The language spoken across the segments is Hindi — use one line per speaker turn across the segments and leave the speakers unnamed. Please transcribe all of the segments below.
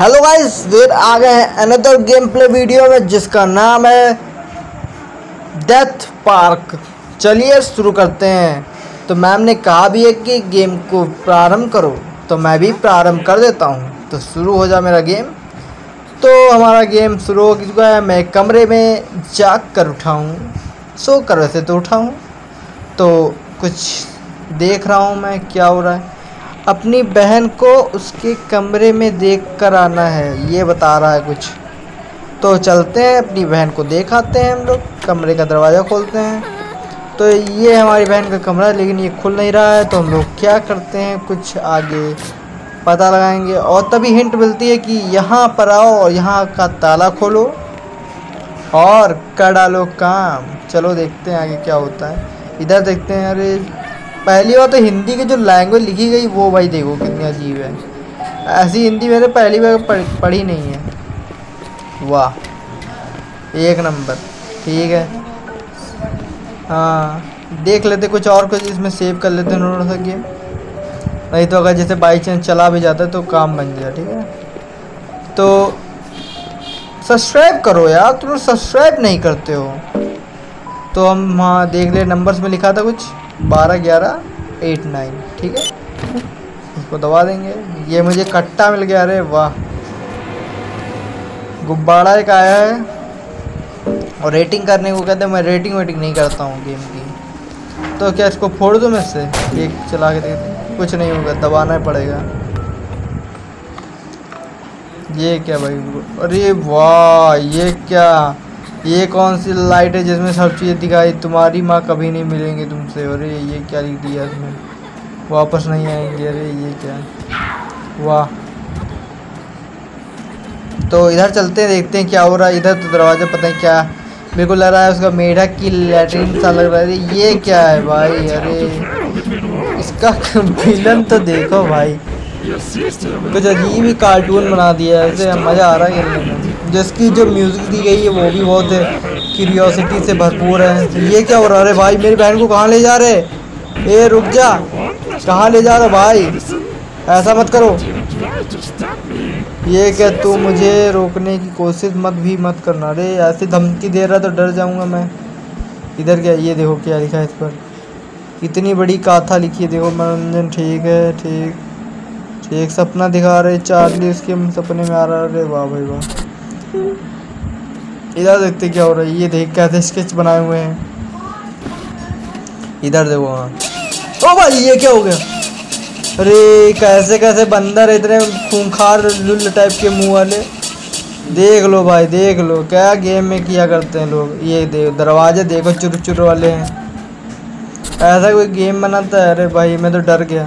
हेलो गाइस, फिर आ गए हैं अनदर गेम प्ले वीडियो में जिसका नाम है डेथ पार्क। चलिए शुरू करते हैं। तो मैम ने कहा भी है कि गेम को प्रारंभ करो, तो मैं भी प्रारंभ कर देता हूँ। तो शुरू हो जा मेरा गेम। तो हमारा गेम शुरू हो चुका है। मैं कमरे में जाग कर उठा हूँ, सो कर वैसे तो उठा हूँ, तो कुछ देख रहा हूँ मैं क्या हो रहा है। अपनी बहन को उसके कमरे में देख कर आना है, ये बता रहा है कुछ। तो चलते हैं, अपनी बहन को देख आते हैं। हम लोग कमरे का दरवाज़ा खोलते हैं। तो ये हमारी बहन का कमरा है, लेकिन ये खुल नहीं रहा है। तो हम लोग क्या करते हैं, कुछ आगे पता लगाएंगे। और तभी हिंट मिलती है कि यहाँ पर आओ और यहाँ का ताला खोलो और कर डालो काम। चलो देखते हैं आगे क्या होता है। इधर देखते हैं। अरे पहली बार तो हिंदी की जो लैंग्वेज लिखी गई वो भाई देखो कितनी अजीब है। ऐसी हिंदी मैंने पहली बार पढ़ी नहीं है। वाह, एक नंबर। ठीक है, हाँ देख लेते कुछ और कुछ इसमें सेव कर लेते हैं थोड़ा सा गेम। नहीं तो अगर जैसे बाई चांस चला भी जाता है तो काम बन जाए। ठीक है, तो सब्सक्राइब करो यार, तुम लोग सब्सक्राइब नहीं करते हो। तो हम हाँ देख ले, नंबर्स में लिखा था कुछ 12 11 8 9। ठीक है, इसको दबा देंगे। ये मुझे कट्टा मिल गया। अरे वाह, गुब्बारा एक आया है। और रेटिंग करने को कहते हैं। मैं रेटिंग वेटिंग नहीं करता हूँ गेम की। तो क्या इसको फोड़ दूँ मैं इससे? एक चला के देखते हैं, कुछ नहीं होगा, दबाना ही पड़ेगा। ये क्या भाई? अरे वाह, ये क्या? ये कौन सी लाइट है जिसमें सब चीज़ें दिखाई? तुम्हारी माँ कभी नहीं मिलेंगे तुमसे। अरे ये क्या लिख दिया इसमें? वापस नहीं आएंगे। अरे ये क्या? वाह। तो इधर चलते हैं, देखते हैं क्या हो रहा है। इधर तो दरवाज़ा पता नहीं क्या, मेरे को लग रहा है उसका मेढक की लैट्रिन सा लग रहा है। ये क्या है भाई? अरे इसका विलन तो देखो भाई, कुछ अजीब ही कार्टून बना दिया है। ऐसे मज़ा आ रहा है खेलने में। जिसकी जो म्यूज़िक दी गई है वो भी बहुत क्यूरियोसिटी से भरपूर है। ये क्या हो रहा है? अरे भाई मेरी बहन को कहाँ ले जा रहे? ए रुक जा, कहाँ ले जा रहे भाई? ऐसा मत करो। ये क्या, तू मुझे रोकने की कोशिश मत करना। अरे ऐसी धमकी दे रहा तो डर जाऊंगा मैं। इधर क्या? ये देखो क्या लिखा है इस पर, इतनी बड़ी गाथा लिखी है। देखो, मनोरंजन। ठीक है, ठीक। सपना दिखा रहे चार्ली, उसके सपने में आ रहा है। अरे वाह भाई वाह। इधर देखते क्या हो रहा है। ये देख कैसे स्केच बनाए हुए हैं। इधर देखो। हाँ ओ भाई, ये क्या हो गया? अरे कैसे कैसे बंदर इतने खूंखार लुल्ल टाइप के मुंह वाले। देख लो भाई, देख लो क्या गेम में किया करते हैं लोग। ये देख, दरवाजे देखो चुर चुर वाले हैं। ऐसा कोई गेम बनाता है? अरे भाई मैं तो डर गया।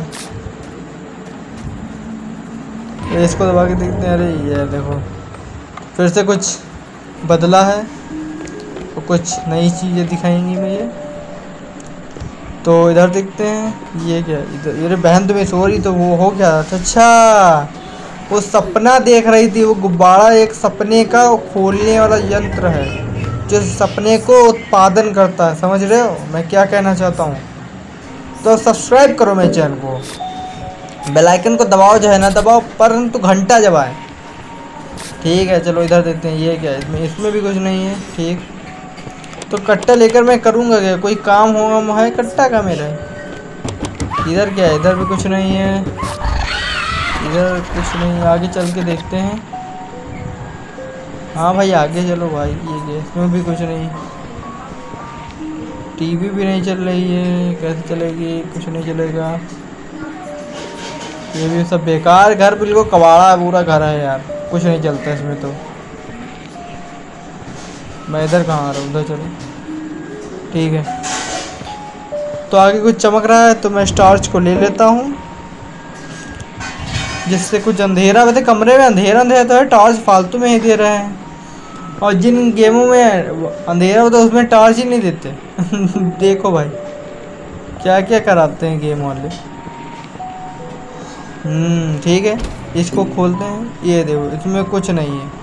इसको दबा के देखते हैं। अरे ये देखो, फिर से कुछ बदला है तो कुछ नई चीज़ें दिखाएंगी मुझे। तो इधर देखते हैं। ये क्या? इधर ये बहन तुम्हें सो रही, तो वो हो क्या? अच्छा, वो सपना देख रही थी। वो गुब्बारा एक सपने का खोलने वाला यंत्र है जो सपने को उत्पादन करता है। समझ रहे हो मैं क्या कहना चाहता हूँ? तो सब्सक्राइब करो मेरे चैनल को, बेल आइकन को दबाओ, जो है ना दबाओ, परंतु घंटा दबाएं। ठीक है, चलो इधर देखते हैं। ये क्या है? इसमें भी कुछ नहीं है। ठीक, तो कट्टा लेकर मैं करूँगा क्या? कोई काम होगा है कट्टा का मेरा? इधर क्या है? इधर भी कुछ नहीं है। इधर कुछ नहीं। आगे चल के देखते हैं। हाँ भाई आगे चलो भाई। ये क्या? इसमें भी कुछ नहीं। टीवी भी नहीं चल रही है, कैसे चलेगी? कुछ नहीं चलेगा। ये भी सब बेकार। घर बिल्कुल कबाड़ा पूरा घर है यार, कुछ नहीं चलता इसमें। तो मैं इधर कहाँ आ रहा हूँ? उधर चलो। ठीक है, तो आगे कुछ चमक रहा है तो मैं टॉर्च को ले लेता हूँ, जिससे कुछ अंधेरा। वैसे कमरे में अंधेरा तो है, टॉर्च फालतू में ही दे रहे हैं। और जिन गेमों में अंधेरा होता है उसमें टॉर्च ही नहीं देते। देखो भाई क्या क्या कराते हैं गेम वाले। ठीक है, इसको खोलते हैं। ये देखो इसमें कुछ नहीं है।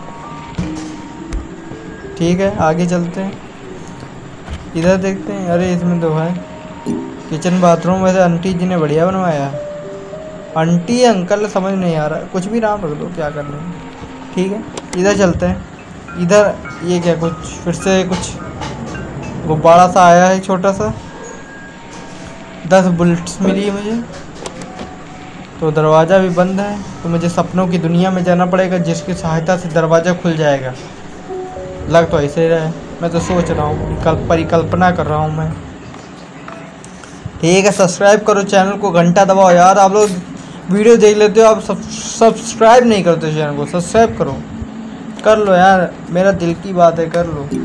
ठीक है, आगे चलते हैं। इधर देखते हैं। अरे इसमें तो है किचन बाथरूम। वैसे आंटी जी ने बढ़िया बनवाया। आंटी या अंकल समझ नहीं आ रहा, कुछ भी नाम रख दो, क्या कर लेंगे। ठीक है, इधर चलते हैं। इधर ये क्या, कुछ फिर से कुछ गुब्बारा सा आया है छोटा सा। 10 बुलेट्स मिली है मुझे। तो दरवाज़ा भी बंद है, तो मुझे सपनों की दुनिया में जाना पड़ेगा, जिसकी सहायता से दरवाज़ा खुल जाएगा। लग तो ऐसे ही रहा है, मैं तो सोच रहा हूँ, परिकल्पना कर रहा हूँ मैं। ठीक है, सब्सक्राइब करो चैनल को, घंटा दबाओ यार। आप लोग वीडियो देख लेते हो, आप सब्सक्राइब नहीं करते चैनल को, सब्सक्राइब करो, कर लो यार, मेरा दिल की बात है, कर लो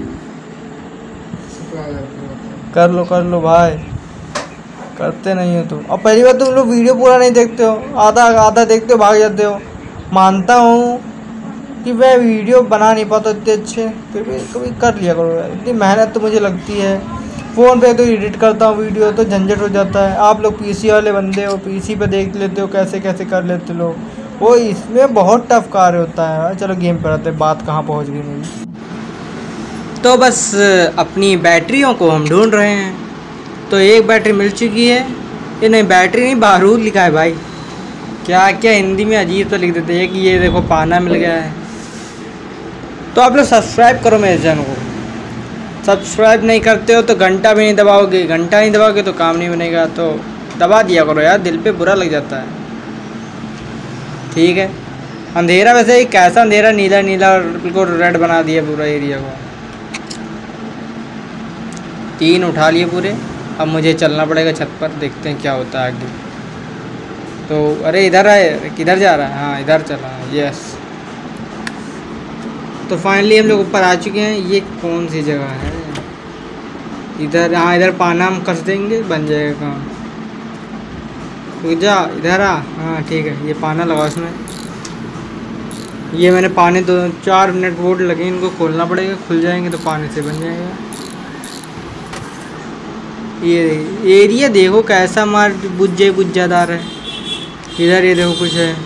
कर लो भाई, करते नहीं हो तुम। और पहली बार तुम लोग वीडियो पूरा नहीं देखते हो, आधा देखते हो, भाग जाते हो। मानता हूँ कि मैं वीडियो बना नहीं पाता इतने अच्छे, फिर भी कभी कर लिया करो यार, इतनी मेहनत तो मुझे लगती है। फ़ोन पे तो एडिट करता हूँ वीडियो, तो झंझट हो जाता है। आप लोग पीसी वाले बंदे हो, पीसी पे देख लेते हो कैसे कैसे कर लेते लोग, वो इसमें बहुत टफ कार्य होता है। चलो गेम पर आते हैं, बात कहाँ पहुँच गई मेरी। तो बस अपनी बैटरियों को हम ढूंढ रहे हैं। तो एक बैटरी मिल चुकी है, ये नहीं बैटरी नहीं, बारूद लिखा है भाई, क्या क्या हिंदी में अजीब सा लिख देते हैं कि ये देखो पाना मिल गया है। तो आप लोग सब्सक्राइब करो मेरे चैनल को, सब्सक्राइब नहीं करते हो तो घंटा भी नहीं दबाओगे, घंटा नहीं दबाओगे तो काम नहीं बनेगा। तो दबा दिया करो यार, दिल पे बुरा लग जाता है। ठीक है, अंधेरा वैसे ही कैसा अंधेरा, नीला नीला और बिल्कुल रेड बना दिया पूरा एरिया को। 3 उठा लिए पूरे। अब मुझे चलना पड़ेगा छत पर, देखते हैं क्या होता है आगे। तो अरे इधर है, किधर जा रहा है? हाँ इधर चला, यस। तो फाइनली हम लोग ऊपर आ चुके हैं। ये कौन सी जगह है? इधर, हाँ इधर पाना हम कस देंगे, बन जाएगा काम। तो जा इधर आ, हाँ ठीक है, ये पाना लगा उसमें। ये मैंने पानी 2-4 मिनट बोर्ड लगे, इनको खोलना पड़ेगा, खुल जाएंगे तो पानी से बन जाएगा। ये एरिया देखो कैसा मार बुज्जादार है। इधर ये देखो कुछ है,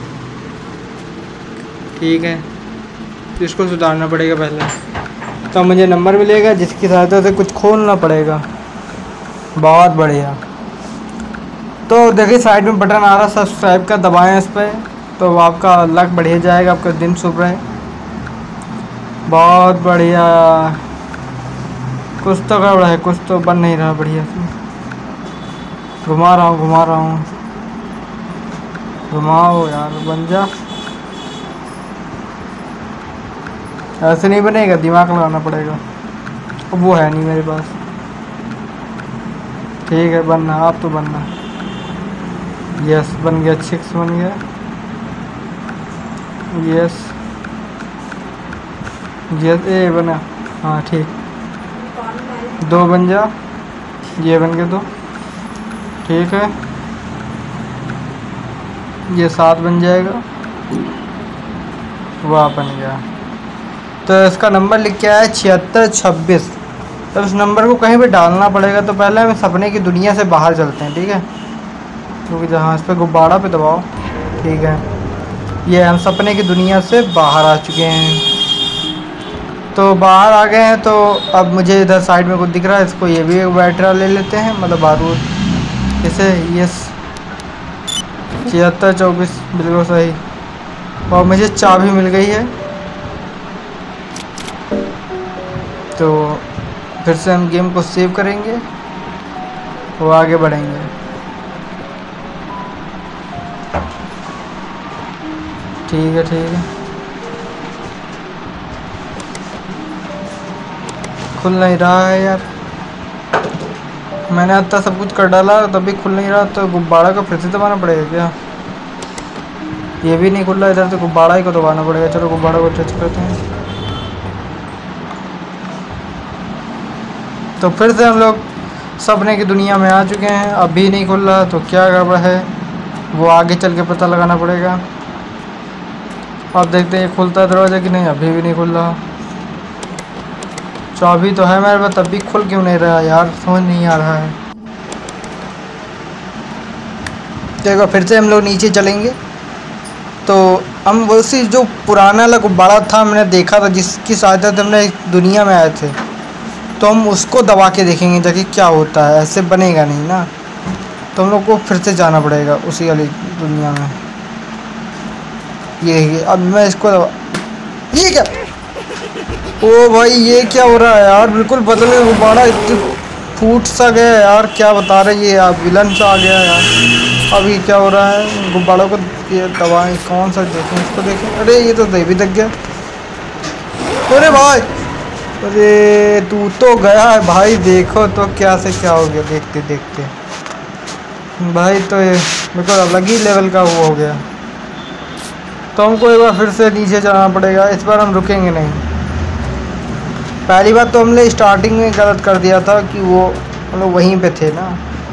ठीक है, तो इसको सुधारना पड़ेगा पहले। तो मुझे नंबर मिलेगा जिसकी सहायता से कुछ खोलना पड़ेगा। बहुत बढ़िया। तो देखिए साइड में बटन आ रहा सब्सक्राइब का, दबाएं इस पर, तो आपका लक बढ़िया जाएगा, आपका दिन शुभ रहे। बहुत बढ़िया। कुछ तो गड़बड़ है, कुछ तो बन नहीं रहा बढ़िया से। घुमा रहा हूँ, घुमाओ यार, बन जा। ऐसे नहीं बनेगा, दिमाग लगाना पड़ेगा, अब वो है नहीं मेरे पास। ठीक है, बनना, आप तो बनना। यस बन गया, 6 बन गया, यस यस, ए बना, हाँ ठीक। 2 बन जा, ये बन गया 2, ठीक है। ये 7 बन जाएगा, वह बन गया। तो इसका नंबर लिख के आया 7626। तो इस नंबर को कहीं भी डालना पड़ेगा। तो पहले हम सपने की दुनिया से बाहर चलते हैं, ठीक है, क्योंकि जहाँ इस पर गुब्बारा पे दबाओ, ठीक है। ये हम सपने की दुनिया से बाहर आ चुके हैं। तो बाहर आ गए हैं। तो अब मुझे इधर साइड में कुछ दिख रहा है, इसको ये भी एक बैटरा ले लेते हैं, मतलब बारूद इसे। यस 7624 बिल्कुल सही। और मुझे चाबी मिल गई है। तो फिर से हम गेम को सेव करेंगे, वो आगे बढ़ेंगे। ठीक है, ठीक है। खुल नहीं रहा है यार, मैंने अब तक सब कुछ कर डाला तब भी खुल नहीं रहा। तो गुब्बारा को फिर से दबाना पड़ेगा क्या? ये भी नहीं खुल रहा, इधर तो गुब्बारा ही को दबाना पड़ेगा। चलो गुब्बारा को टच करते हैं। तो फिर से हम लोग सपने की दुनिया में आ चुके हैं। अभी नहीं खुल रहा, तो क्या गड़बड़ है वो आगे चल के पता लगाना पड़ेगा। अब देखते हैं खुलता है दरवाज़ा कि नहीं। अभी भी नहीं खुल रहा। चाबी तो है मेरे पास, तब भी खुल क्यों नहीं रहा यार, समझ नहीं आ रहा है। देखो फिर से हम लोग नीचे चलेंगे। तो हम वैसे जो पुराना वाला गुब्बारा था, मैंने देखा था, जिसकी सहायता से हमने दुनिया में आए थे, तो हम उसको दबा के देखेंगे ताकि क्या होता है। ऐसे बनेगा नहीं ना। तो हम लोग को फिर से जाना पड़ेगा उसी वाली दुनिया में। ये अब मैं इसको ये क्या, ओ भाई ये क्या हो रहा है यार, बिल्कुल बदल में गुब्बारा फूट सा गया यार, क्या बता रहे ये आप, विलन सा आ गया यार। अब ये क्या हो रहा है, गुब्बारों को ये दबाएं, कौन सा देखें, इसको देखें, अरे ये तो दे भी दग गया। अरे भाई, अरे तू तो गया है भाई, देखो तो क्या से क्या हो गया देखते देखते भाई, तो ये बिल्कुल अलग ही लेवल का वो हो गया। तो हमको एक बार फिर से नीचे जाना पड़ेगा, इस बार हम रुकेंगे नहीं। पहली बात तो हमने स्टार्टिंग में गलत कर दिया था कि वो हम लोग वहीं पे थे ना।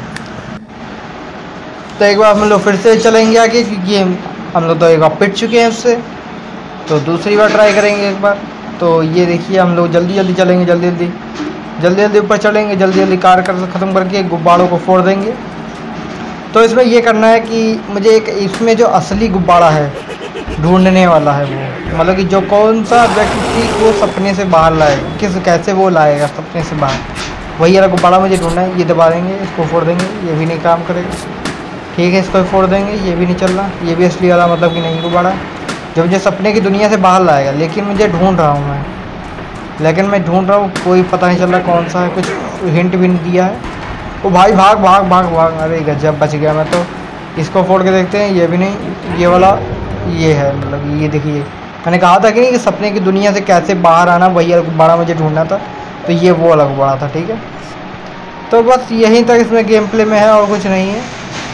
तो एक बार हम लोग फिर से चलेंगे आगे, क्योंकि हम लोग तो एक बार पिट चुके हैं उससे, तो दूसरी बार ट्राई करेंगे एक बार। तो ये देखिए हम लोग जल्दी जल्दी चलेंगे, जल्दी जल्दी ऊपर चलेंगे, जल्दी जल्दी कार कर ख़त्म करके गुब्बारों को फोड़ देंगे। तो इसमें ये करना है कि मुझे एक इसमें जो असली गुब्बारा है ढूंढने वाला है, वो मतलब कि जो कौन सा व्यक्ति को सपने से बाहर लाएगा, कैसे वो लाएगा सपने से बाहर, वही वाला गुब्बारा मुझे ढूंढना है। ये दबा देंगे, इसको फोड़ देंगे, ये भी नहीं काम करेगा, ठीक है इसको फोड़ देंगे, ये भी नहीं चल रहा, ये भी असली वाला मतलब कि नहीं गुब्बारा जो मुझे सपने की दुनिया से बाहर लाएगा। लेकिन मुझे ढूंढ रहा हूँ मैं, लेकिन मैं ढूंढ रहा हूँ, कोई पता नहीं चल रहा कौन सा है, कुछ हिंट भी नहीं दिया है। ओ भाई भाग भाग भाग भाग, अरे गजब बच गया मैं तो। इसको फोड़ के देखते हैं, ये भी नहीं, ये वाला ये है, मतलब ये देखिए मैंने कहा था कि नहीं कि सपने की दुनिया से कैसे बाहर आना, वही गुब्बारा मुझे ढूंढना था, तो ये वो वाला गुब्बारा था, ठीक है। तो बस यहीं तक इसमें गेम प्ले में है और कुछ नहीं है।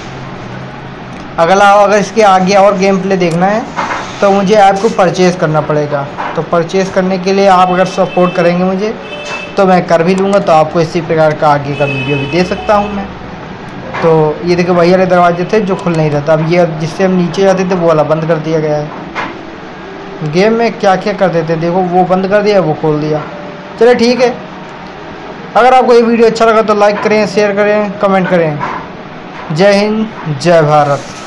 अगर इसके आगे और गेम प्ले देखना है तो मुझे ऐप को परचेज़ करना पड़ेगा। तो परचेज़ करने के लिए आप अगर सपोर्ट करेंगे मुझे तो मैं कर भी लूँगा, तो आपको इसी प्रकार का आगे का वीडियो भी दे सकता हूँ मैं। तो ये देखो वही वाले दरवाजे थे जो खुल नहीं रहा था, अब ये जिससे हम नीचे जाते थे वो वाला बंद कर दिया गया है। गेम में क्या क्या कर देते, देखो वो बंद कर दिया, वो खोल दिया। चलिए ठीक है, अगर आपको ये वीडियो अच्छा लगा तो लाइक करें, शेयर करें, कमेंट करें। जय हिंद, जय भारत।